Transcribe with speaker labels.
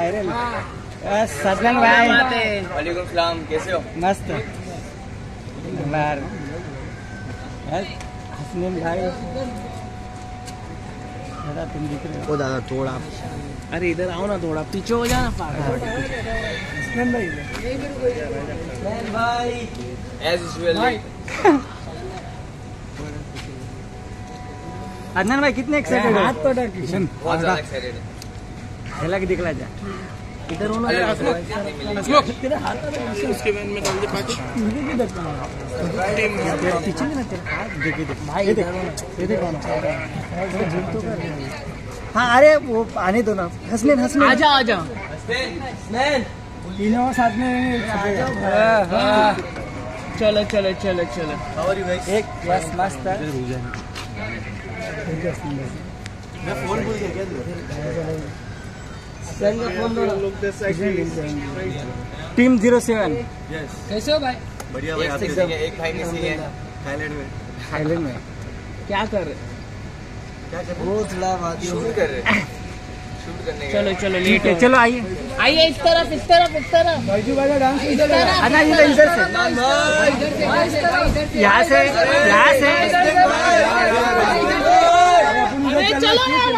Speaker 1: Viral. सजन भाई
Speaker 2: वालेकुम सलाम, कैसे हो?
Speaker 1: मस्त बार हसनैन भाई दादा तुम दिख रहे हो।
Speaker 3: ओ दादा थोड़ा,
Speaker 4: अरे इधर आओ ना, थोड़ा पीछे हो जाना।
Speaker 1: हसनैन भाई
Speaker 2: एज यूजुअल।
Speaker 1: अदनान भाई कितने एक्साइटेड हाथ पकड़ किशन
Speaker 2: बहुत ज्यादा एक्साइटेड है।
Speaker 1: झलक दिखला जा
Speaker 4: इधर होना।
Speaker 1: तेरे हाथ
Speaker 4: उसके वैन में डाल दे पाँच।
Speaker 1: पीछे ना तेरे हाथ देखे भाई ये देख हाँ अरे वो आने दो ना। हसनैन हसनैन
Speaker 4: आजा आजा।
Speaker 1: तीनों साथ में
Speaker 4: चलो चलो चलो चलो।
Speaker 1: एक यस मस्त
Speaker 3: फोन भूल गया
Speaker 1: टीम 07
Speaker 4: कैसे हो भाई?
Speaker 3: बढ़िया भाई, आप
Speaker 2: एक एक भाई मिसिंग है
Speaker 3: थाईलैंड में।
Speaker 1: थाईलैंड में
Speaker 4: क्या कर रहे?
Speaker 3: क्या कर वो थोड़ा बात
Speaker 2: शूट कर रहे हैं, शूट करने का।
Speaker 4: चलो चलो
Speaker 1: ठीक है चलो आइए
Speaker 4: आइए इस तरफ इस तरफ इस तरफ।
Speaker 1: डांस
Speaker 4: इधर
Speaker 1: आना इधर से यहाँ से
Speaker 4: अरे चलो ना।